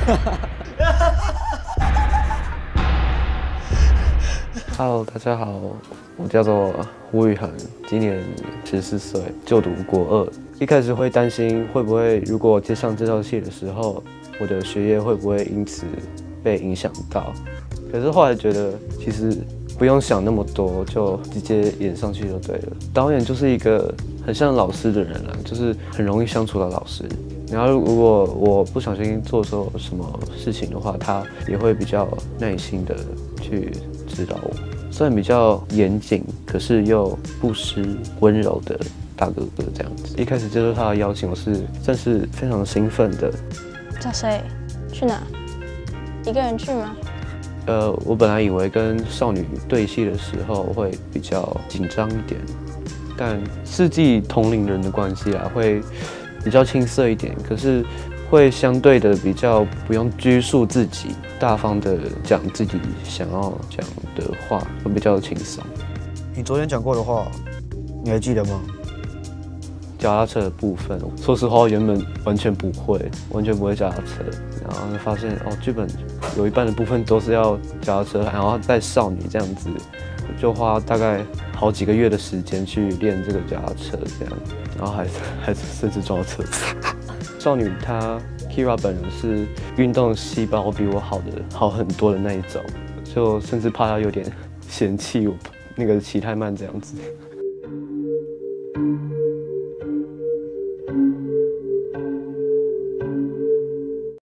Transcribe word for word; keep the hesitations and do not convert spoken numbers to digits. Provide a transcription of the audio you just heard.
Hello， 大家好，我叫做吴宇恒，今年十四岁，就读国二。一开始会担心会不会，如果接上这套系的时候，我的学业会不会因此被影响到？可是后来觉得，其实不用想那么多，就直接演上去就对了。导演就是一个很像老师的人了，就是很容易相处的老师。然后如果我不小心做错什么事情的话，他也会比较耐心的去指导我。虽然比较严谨，可是又不失温柔的大哥哥这样子。一开始接受他的邀请，我是算是非常兴奋的。 找谁？去哪？一个人去吗？ 呃，我本来以为跟少女对戏的时候会比较紧张一点，但世纪同龄人的关系啊，会比较青涩一点，可是会相对的比较不用拘束自己，大方的讲自己想要讲的话，会比较轻松。 你昨天讲过的话，你还记得吗？ 脚踏车的部分，说实话，原本完全不会，完全不会脚踏车，然后就发现哦，剧本有一半的部分都是要脚踏车，然后再少女这样子，就花大概好几个月的时间去练这个脚踏车，这样，然后还还甚至撞到车子。少女她 Kira 本人是运动细胞比我好的好很多的那一种，就甚至怕她有点嫌弃我那个骑太慢这样子。